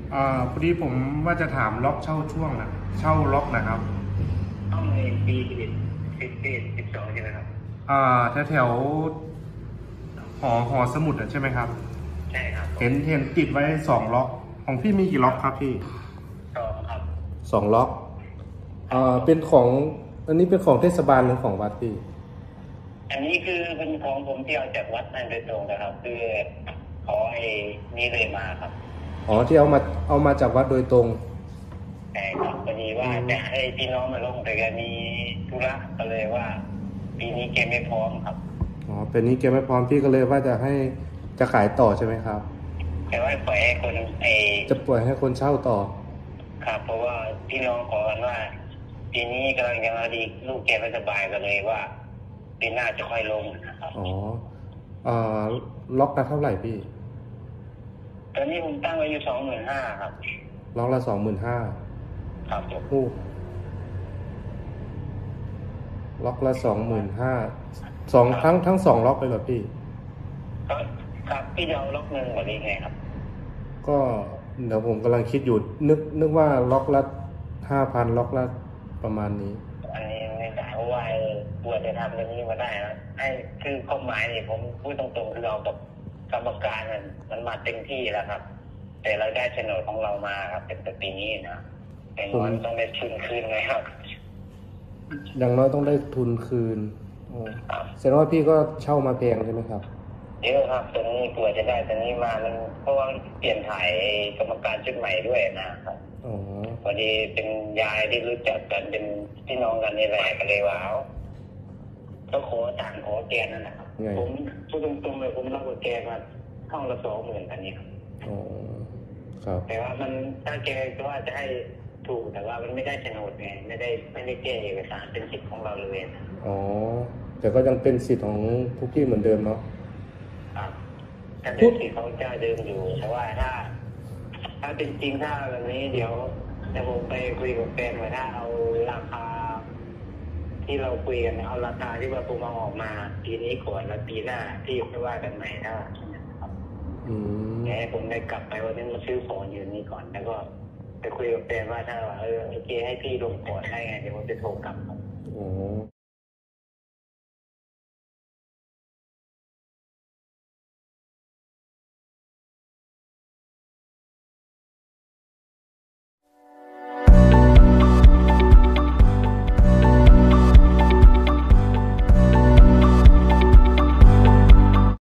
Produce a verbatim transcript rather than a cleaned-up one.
อ่าพอดีผมว่าจะถามล็อกเช่าช่วงนะเช่าล็อกนะครับต้องในปีสิบเอ็ดสิบเอ็ดสิบสองใช่ไหมครับอ่าแถวแถวหอหอสมุดอะใช่ไหมครับใช่ครับผมเห็นเห็นติดไว้สองล็อกของพี่มีกี่ล็อกครับพี่สองครับสองล็อกครับอ่าเป็นของอันนี้เป็นของเทศบาลหรือของวัดพี่อันนี้คือเป็นของผมที่เอาจากวัดนั่นโดยตรงนะครับคือขอไอ้นี่เลยมาครับอ๋อที่เอามาเอามาจากวัดโดยตรงใช่ครับพอดีว่าจะให้พี่น้องมาลงแต่แกมีธุระก็เลยว่าปีนี้แกไม่พร้อมครับอ๋อเป็นนี้เกมไม่พร้อมพี่ก็เลยว่าจะให้จะขายต่อใช่ไหมครับแต่ว่าปล่อยให้คนไอ้จะปล่อยให้คนเช่าต่อครับเพราะว่าพี่น้องขอกันว่าปีนี้กำลังจะมาดีลูกแกไม่สบายกันเลยว่าปีหน้าจะค่อยลงนะครับอ๋ออ่าล็อกละเท่าไหร่พี่ตอนนี้ผมตั้งไว้อยู่สองหมื่นห้าครับล็อกละสองหมื่นห้าครับผมโอ้ล็อกละสองหมื่นห้าสองทั้งทั้งสองล็อกเลยเหรอพี่ก็ครับพี่จะเอาล็อกหนึ่งกว่านี้ไงครับก็เดี๋ยวผมกำลังคิดอยู่นึกนึกว่าล็อกละห้าพันล็อกละประมาณนี้อันนี้ไม่ได้เพราะว่าเออควรจะทำเรื่องนี้มาได้นะไอ้คือความหมายนี่ผมพูดตรงๆคือเรากับกรรมการมันมันมาเต็มที่แล้วครับ แต่เราได้โฉนดของเรามาครับเป็นปีนี้นะแต่มันต้องได้ทุนคืนไหมครับอย่างน้อยต้องได้ทุนคืนโอ้แสดงว่าพี่ก็เช่ามาแพงใช่ไหมครับเยอะครับตอนนี้กลัวจะได้ตอนนี้มามันเพราะว่าเปลี่ยนถ่ายกรรมการชุดใหม่ด้วยนะครับอ๋อพอดีเป็นยายที่รู้จักกันเป็นพี่น้องกันนี่แหละก็เลยว้าวก็ขอต่างขอแกนั่นแหละครับผมพูดตรงๆเลยผมรับกับแกมาห้องละสองหมื่นอันนี้ครับอ๋อครับแต่ว่ามันถ้าแกก็ว่าจะให้ถูกแต่ว่ามันไม่ได้โฉนดไงไม่ได้ไม่ได้แก้เอกสารเป็นสิทธิ์ของเราเลยนะอ๋อแต่ก็ยังเป็นสิทธิ์ของทุกที่เหมือนเดิมเนาะครับแต่เป็นสิทธิ์ของเจ้าเดิมอยู่แต่ว่าถ้า ถ้าเป็นจริงถ้าแบบนี้เดี๋ยวจะผมไปคุยกับแฟนว่าถ้าเอาราคาที่เราคุยกันเอาราคาที่ว่าผมเอาออกมาปีนี้ก่อนแล้วปีหน้าที่ไม่ว่ากันใหม่ถ้าครับอืมให้ผมได้กลับไปวันนี้มาซื้อของอยู่นี้ก่อนแล้วก็ไปคุยกับแฟนว่าถ้าเออโอเคให้พี่ลงก่อนได้ไงเดี๋ยวผมจะโทรกลับอ๋อ